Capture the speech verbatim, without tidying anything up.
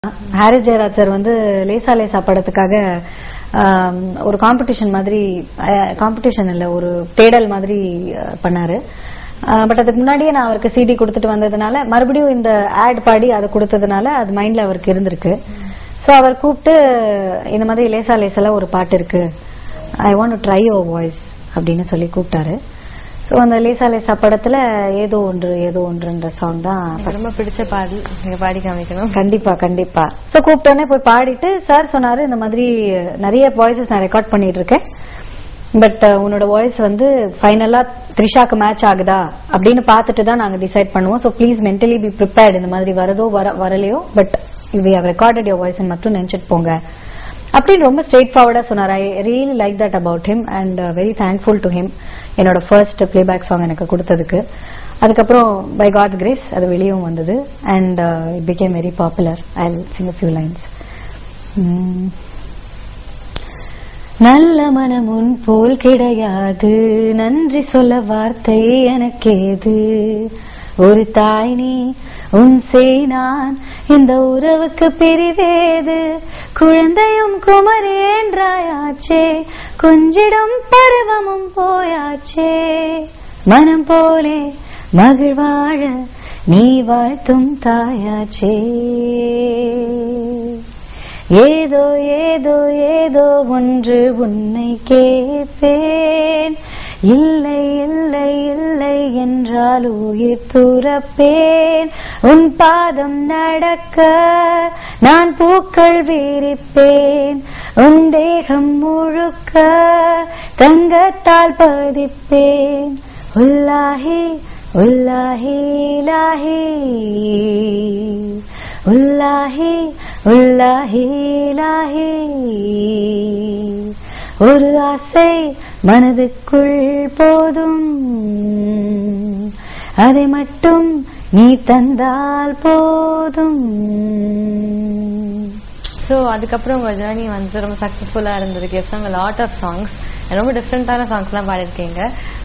Harris Jayaraj sir வந்து லேசா லேசா படத்துக்காக ஒரு காம்படிஷன் மாதிரி காம்படிஷன் இல்ல ஒரு தேடல் மாதிரி பண்ணாரு. பட் அதுக்கு முன்னாடியே நான் அவருக்கு சிடி கொடுத்துட்டு வந்ததுனால மறுபடியும் இந்த ஆட் பாடி அதை கொடுத்ததுனால அது மைண்ட்ல அவருக்கு இருந்திருக்கு. சோ அவர் கூப்பிட்டு இந்த மாதிரி லேசா லேசால ஒரு பாட்டு இருக்கு, I want to try your voice அப்படின்னு சொல்லி கூப்பிட்டாரு. சோ அந்த லேசா லேசா படத்துல ஏதோ ஒன்று ஏதோ ஒன்றுன்ற சாங் தான் ரொம்ப பிடிச்ச பாடல், நீங்க பாடி காமிக்கணும். கண்டிப்பா கண்டிப்பா. சோ கூப்பிட்டோன்னே போய் பாடிட்டு சார் சொன்னாரு, இந்த மாதிரி நிறைய வாய்ஸஸ் நான் ரெக்கார்ட் பண்ணிட்டு இருக்கேன், பட் உன்னோட வாய்ஸ் வந்து ஃபைனலா த்ரிஷாக்கு மேட்ச் ஆகுதா அப்படின்னு பார்த்துட்டு தான் நாங்க டிசைட் பண்ணுவோம். So please mentally be prepared, இந்த மாதிரி வரதோ வர வரலையோ but we have recorded your voice மட்டும் நினைச்சிட்டு போங்க அப்படின்னு ரொம்ப ஸ்ட்ரெயிட் ஃபார்வர்டா சொன்னார். I really like that about him and very thankful to him என்னோட ஃபர்ஸ்ட் பிளேபேக் சாங் எனக்கு கொடுத்ததுக்கு. அதுக்கப்புறம் பை காட்ஸ் கிரேஸ் அது வெளியும் வந்தது and it became very popular. I will sing a few lines. நல்ல மனம் உன் போல் கிடையாது, நன்றி சொல்ல வார்த்தை எனக்கேது, ஒரு தாய் நீ உன் செய் நான், இந்த உறவுக்கு பிரிவேது, குழந்தையும் குமரேன்றாயாச்சே, கொஞ்சிடும் பருவமும் போயாச்சே, மனம் போலே மகிழ்வாழ நீ வாழ்த்தும் தாயாச்சே, ஏதோ ஏதோ ஏதோ ஒன்று உன்னை கேட்பேன், இல்லை இல்லை இல்லை என்றால் உயிர் துறப்பேன், உன் பாதம் நடக்க நான் பூக்கள் விரிப்பேன், உன் தேகம் முழுக்க தங்கத்தால் பதிப்பேன், உல்லாஹி உல்லாஹி லாஹி உல்லாஹி உல்லாஹி லாஹி, ஒரு ஆசை மனதுக்குள் போதும், அதை மட்டும் நீ தந்தால் போதும். ஸோ அதுக்கப்புறம் உங்க ஜேர்னி வந்து ரொம்ப சக்சஸ்ஃபுல்லா இருந்திருக்கு. லாட் ஆஃப் சாங்ஸ், ரொம்ப டிஃப்ரெண்டான சாங்ஸ் எல்லாம் பாடிருக்கீங்க.